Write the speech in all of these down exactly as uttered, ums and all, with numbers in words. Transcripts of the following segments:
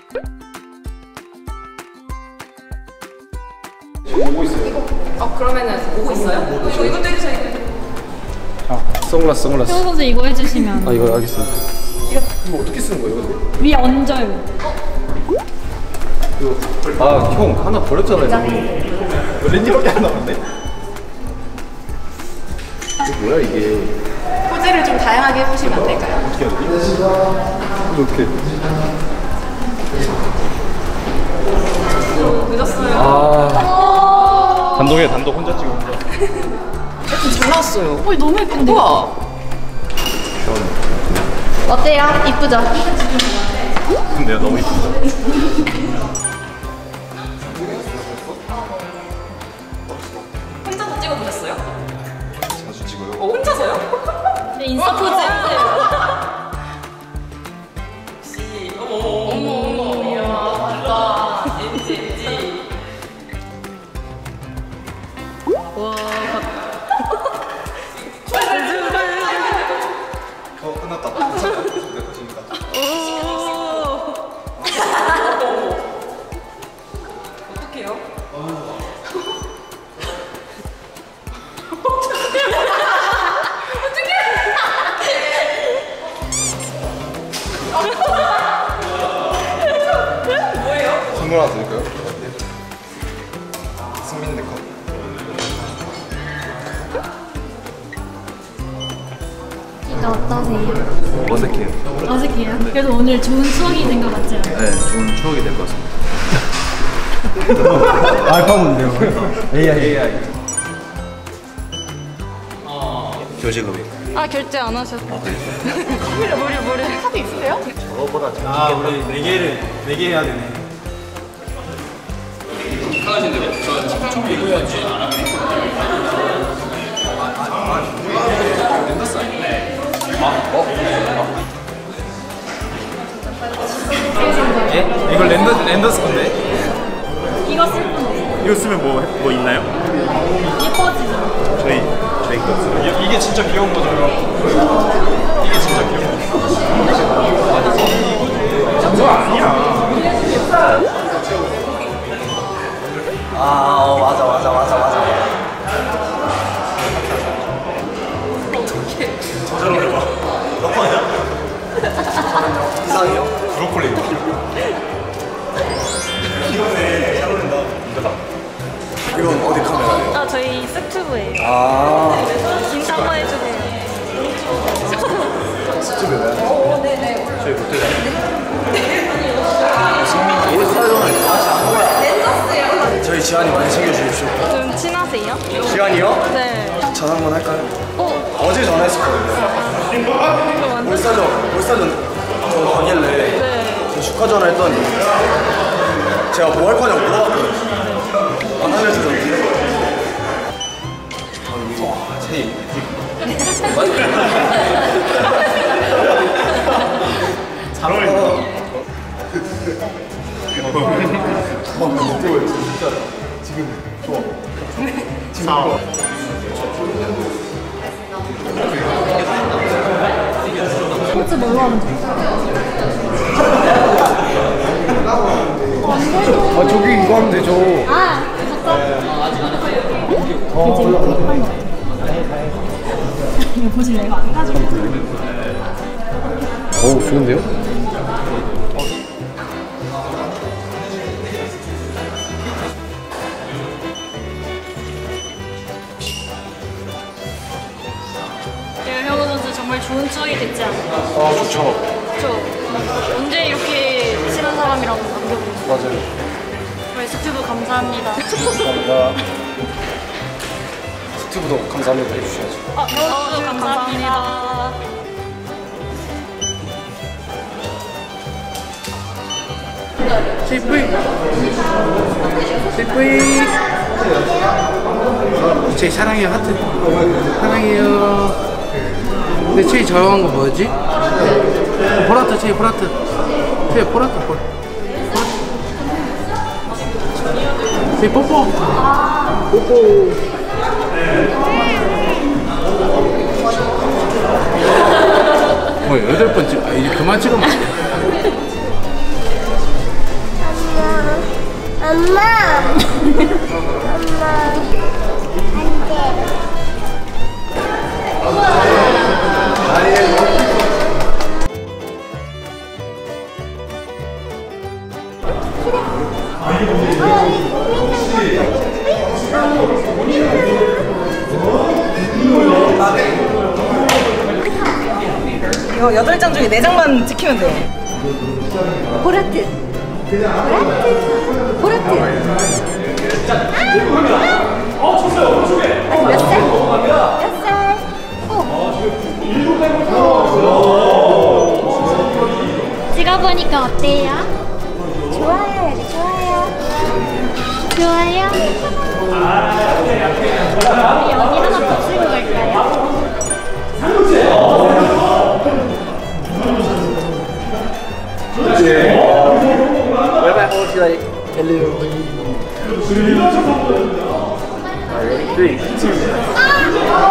보고 있어요. 어 그러면은 보고 있어요? 어, 이거 이것도 해주세요. 아 선글라스 선글라스. 효 선수 이거 해주시면. 아 이거 알겠습니다. 이거 이거 어떻게 쓰는 거예요? 근데? 위에 얹어요. 이거 아형 하나 버렸잖아요. 렌즈밖에 안 남았네. 이게 뭐야 이게? 포즈를 좀 다양하게 해보시면 안 될까요? 어떻게 해야 되지? 이거 어떻게? 늦었어요. 아 단독에 단독 혼자 찍어 혼자. 좀 잘 나왔어요. 어, 너무 예쁜데? 우와. 어때요? 이쁘죠? 근데요 너무 이쁘다. 혼자서 찍어보셨어요? 자주 찍어요. 어 혼자서요? 네, 인스타 포즈 해주세요. 역시 어머 어머 어머 이야 맞다. 엔지 엔지. 와. 어 끝났다. 내 것이니까. 어떡해요? 선물 하나 드릴까요? 승민 내 컵. 이거 어떠세요? 어색해요. 어색해요? 그래도 오늘 좋은 추억이 된 것 같지 않아요? 네, 좋은 추억이 될 것 같습니다. 알파고인데요. 에이아이. 에이아이. 교직업이. 아 결제 안 하셨어. 아, 그래? 머리 머리 카드 있으세요? 저거보다 아, 우리 네 개를 네 개 해야 되네. 예? 이거 랜더 랜더스 건데? 이거 쓸 분 없어요. 이거 쓰면 뭐 뭐 있나요? 예뻐지죠? 저희 저희 거 쓰요. 이게 진짜 귀여운 거잖아요. 이게 진짜 귀여운 거. 그거 아니야. 아, 어, 맞아, 맞아, 맞아, 맞아. 저절로 봐. 너무 아니야? 이상해요? 브로콜리. 귀엽네. 잘 어울린다. 이건 어디 카메라예요? 아 저희 쓱튜브예요. 아, 인사 한번 해주세요. 저희 못해요. 저희 지환이 많이 챙겨주십시오. 좀 친하세요? 지환이요? 네. 전화 한번 할까요? 어? 어제 전화했었거든요. 이거 완전. 울사전, 울사전 저 가길래 네. 저 축하 전화했더니 제가 뭐 할 거냐고 물어봤거든요. 안 알려주던데. 와, 제이. 잘 어울린다. 진짜 지금 좋아. 사. 포즈 뭘로 하면 좋을까? 아 저기 이거 하면 되죠. 아! 이거 보실래요? 이거 안 가지고. 오 좋은데요? 현우 선수 정말 좋은 추억이 됐지 않나요? 아 좋죠. 그쵸? 언제 이렇게 친한 사람이랑 남겨보고 맞아요. 저희 스튜브 감사합니다. 감사합니다. 스튜브도 감사합니다 해주셔야죠. 어, 저도 감사합니다. 제이프이 제이프이 제 사랑해요 하트 사랑해요. 근데 제일 저용한 거 뭐였지? 보라트 제이 보라트 제이 보라트 보라트 제이 뽀뽀 뽀뽀. 뭐 여덟 번 찍, 아 이제 그만 찍으면 안 돼. 엄마. 엄마. 이거 여덟 장 중에 네 장만 찍히면 돼. 보라트. 보라트. 보라트. 어, 쳤어요. 오른쪽에. 아직 몇 살? 몇 살? 오. 찍어보니까 어때요? 좋아요, 여기 좋아요. 좋아요. 우리 여기 하나 붙이고 갈까요? Where my horse like hello. Three, two.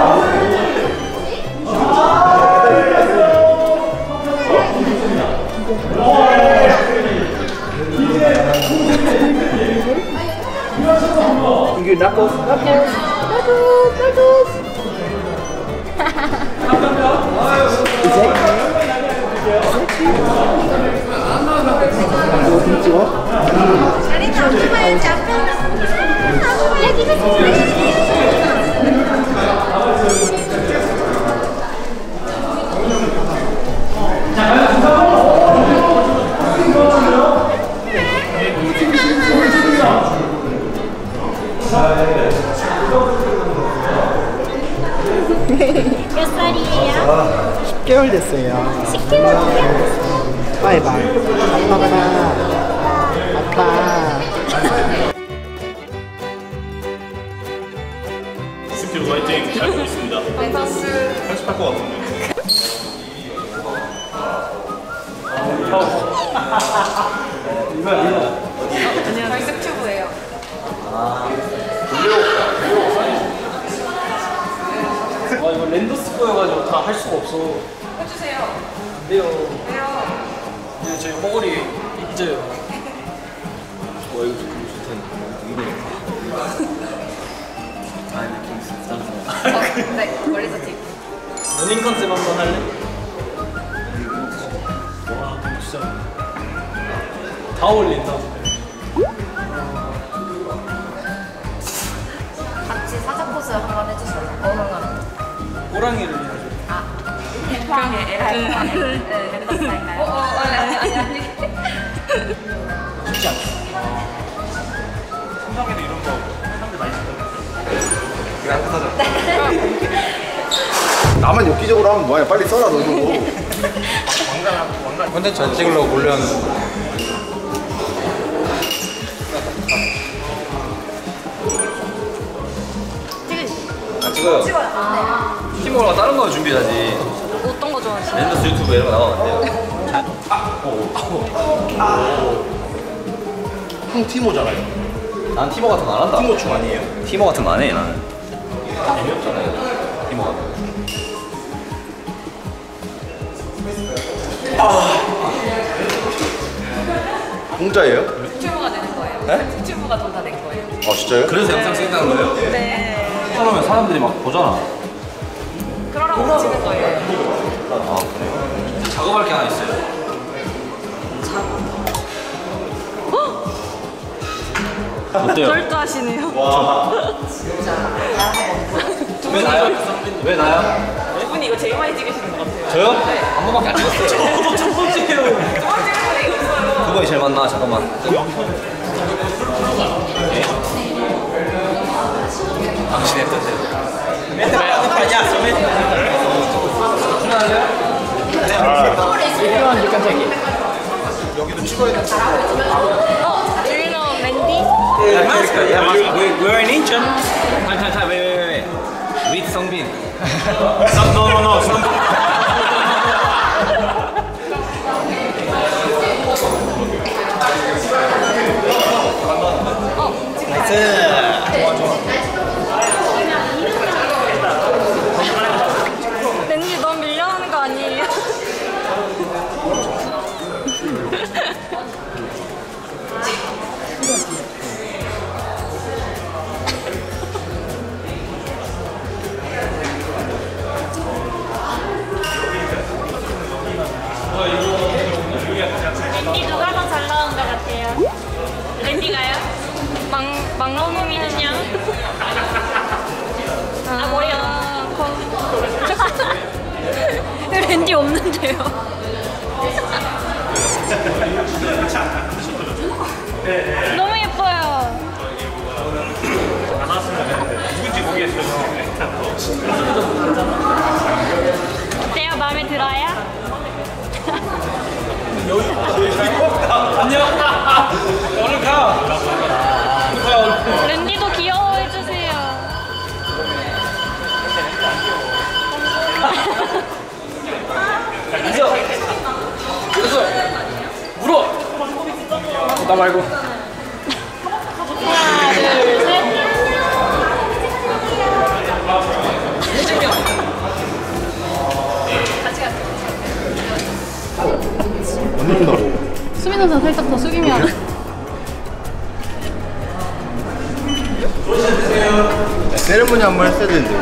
이게 knuckles, knuckles, knuckles, knuckles. 자리는 앉아봐야지. 앞에 여기가 몇 살이에요? 십 개월 됐어요. 십 개월 됐어요. 바이바이. 아빠. 아빠. 이십 킬로그램 화이팅 잘 보고 있습니다. 편집할 것 같은데. 저희 습튜브예요. 아 이거 랜더스 거여가지고 다 할 수가 없어. 해주세요. 안 돼요. 왜요? 그냥 제 허걸이 잊어요. 와 이거 좀 좋다. 아 느낌 있어. 어, 네, 멀리서 찍. 러닝 컨셉 한번 할래? 와 그거 진짜 다 어울린다. 같이 사자 포즈 한번 해주세요. 어느 날. 호랑이를 해야죠. 그러게 에라 랜더 스타일인가요? 어, 어, 아니 아니 아니. 쉽지 않다. 성장에도 이런 거 사람들 많이 쓰더라고요. 그냥 하자. 나만 엽기적으로 하면 뭐야? 빨리 써라 너도. 컨텐츠 안 찍으려고 몰래 하는 거. 안 찍어요. 찍어요. 아, 팀워크가 다른 거 준비하지. 어떤 거 좋아하시나요? 랜더스 유튜브 이런 거 나가면 안 돼요. 형 티모잖아요. 난 티모 같은 거 안 한다. 티모충 아니에요? 티모 같은 거 안 해, 나는. 재미없잖아요. 티모 같은 거. 공짜예요? 튜브가 되는 거예요. 네? 튜브가 돈 다 낸 거예요. 아 진짜요? 그래서 영상 찍는 거예요? 네. 그러면 사람들이 막 보잖아. 그러라고 찍는 거예요. 아, 그래요? 작업할 게 하나 있어요. 어때요? 절도하시네요. 왜 나요? 왜 나요? 두 분이 이거 제일 많이 찍으시는 것 같아요. 저요? 네. 한 번밖에 안 찍었어요. 저도 첫 번째예요. 두 번째 분이 있어요. 두 번이 제일 많나? 잠깐만. 당신의 뜻대로. 멘트 왜 아니야? 출연할래요? 네. 여기도 찍어야 돼. 어, do you know Mandy? Yeah, Mexico. Yeah, Mexico. We, we're in Incheon. Time, time, time. Wait, wait, wait, wait. With Songbin. Some, no, no, no. Some... 랜디 너무 밀려나는 거 아니에요? 밴디 없는데요. 너무 예뻐요. 누군지 모르겠어요. 어때요? 마음에 들어요? 안녕. 얼른 가. 랜디도 귀여워해주세요. 그래서 그래서 물어. 어, 나 말고. 하나, 둘, 셋. 수민 선수 살짝 더 숙이면. 세레모니 한 번 했어야 되는데.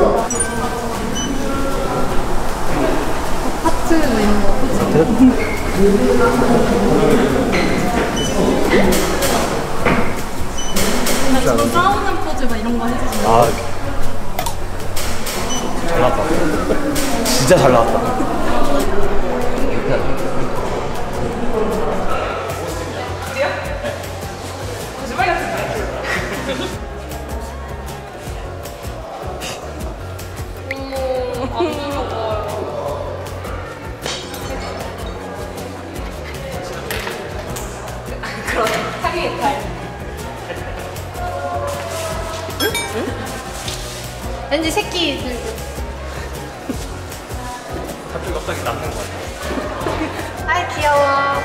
하트 뭐 이런 거. 저 싸우는 포즈 막 이런 거 해주시면. 아, 잘 나왔다. 진짜 잘 나왔다. 왠지 새끼 들고. 갑자기 갑자기 남는 거 같아. 아이 귀여워.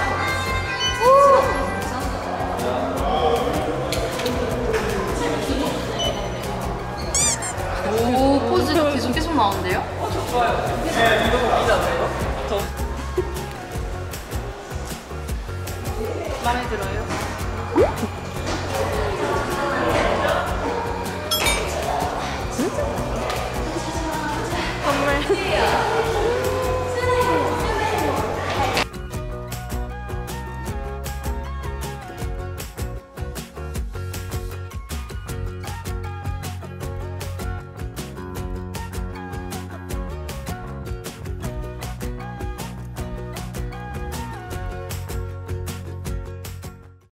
오 포즈 계속 계속 나오는데요? 마음에 들어.